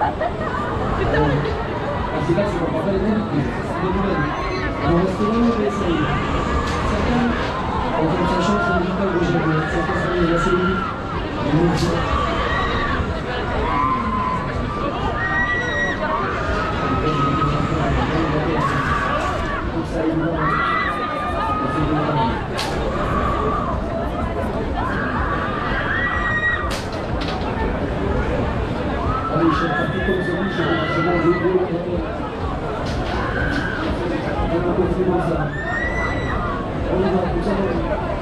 C'est pas si on ne prend pas les mêmes, mais c'est des nouvelles. Alors, on reste là, on va essayer. Certains, en faisant sa chance, on ne dit pas le rouge à bleu. Certains sont assez vite. Et nous, on ça, évidemment, on fait de la allez, je suis parti comme ça, je vais vous dire. On va continuer comme ça. On y va, tout ça.